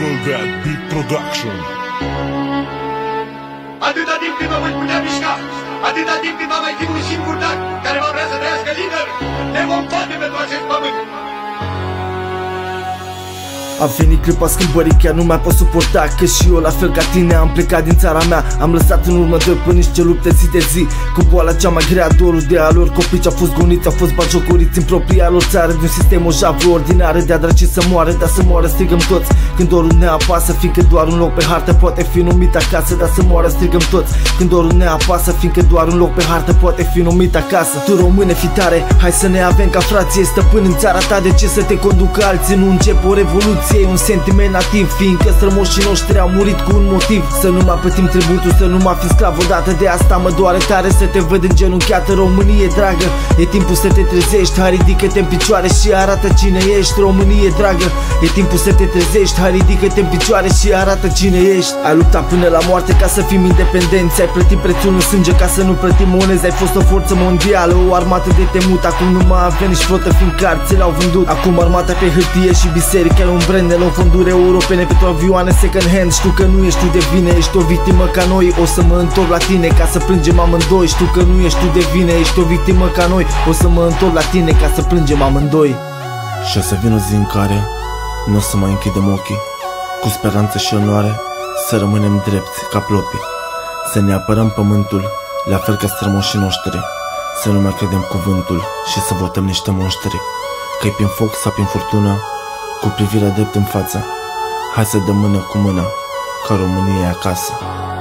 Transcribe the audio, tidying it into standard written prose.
Golbat Beat Production. Atâta timp cât mă voi putea mișca, atâta timp cât va mai fi un singur dac care va vrea să trăiască liber, ne vom bate pentru acest pământ. A venit clipa schimbării, chiar nu mai pot suporta, că și eu la fel ca tine am plecat din țara mea. Am lăsat în urmă doi pănici ce luptă zi de zi cu boala cea mai grea, dorul de a lor. Copii ce-au fost goniți, au fost batjocoriți în propria lor țară, de un sistem o javă ordinară de a drăci să moară, dar să moară strigăm toți când dorul ne apasă, fiindcă doar un loc pe hartă poate fi numit acasă. Dar să moară strigăm toți când dorul ne apasă, fiindcă doar un loc pe hartă poate fi numit acasă. Tu române fi tare, hai să ne avem ca frație, stăpân în țara ta, de ce să te conducă alții? Nu încep o revoluție, e un sentiment nativ, fiindcă strămoșii noștri au murit cu un motiv. Să nu mai plătim tributul, să nu mai fim sclav odată, de asta mă doare tare să te văd îngenunchiată. Românie dragă, e timpul să te trezești, hai ridică-te în picioare și arată cine ești. Românie dragă, e timpul să te trezești, hai ridică-te în picioare și arată cine ești. Ai luptat până la moarte ca să fim independenți, ai plătit prețul în sânge ca să nu plătim monezi. Ai fost o forță mondială, o armată de temut, acum nu mai avem nici flotă, fiindcă ți l-au vândut. Acum armata pe hârtie și biserica e un brand, ne luăm fonduri europene pentru avioane second hand. Știu că nu ești tu de vină, ești o victimă ca noi, o să mă întorc la tine ca să plângem amândoi. Știu că nu ești tu de vină, ești o victimă ca noi, o să mă întorc la tine ca să plângem amândoi. Și o să vină o zi în care nu o să mai închidem ochii, cu speranță și onoare să rămânem drepți ca plopii, să ne apărăm pământul la fel ca strămoșii noștri, să nu mai credem cuvântul și să votăm niște monștri. Că-i prin foc sau prin furtună, cu privirea drept în față, hai să dăm mână cu mână, că România e acasă.